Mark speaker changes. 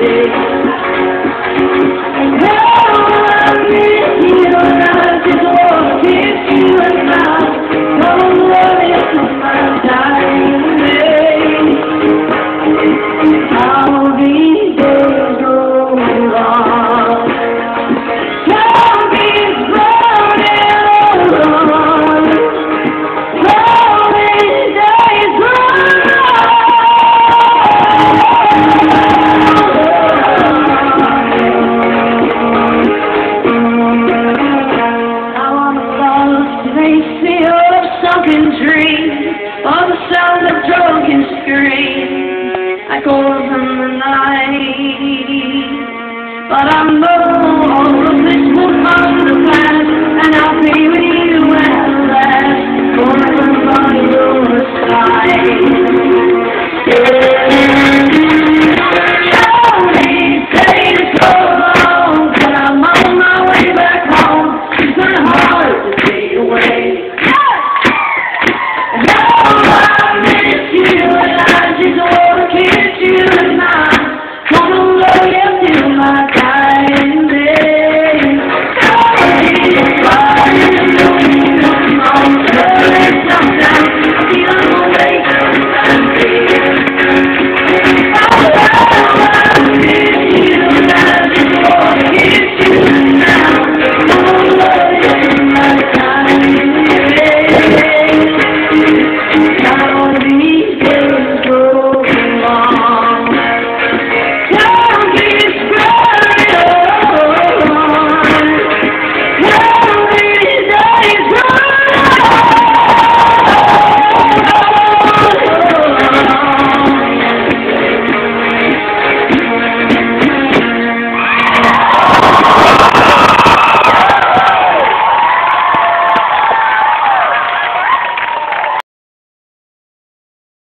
Speaker 1: All the sound of drunken screams echoes in the night. But I know all of this will come to pass, and I'll be with you at last, forever by your side. All these days go long, but I'm on my way back home. It's been hard to stay away.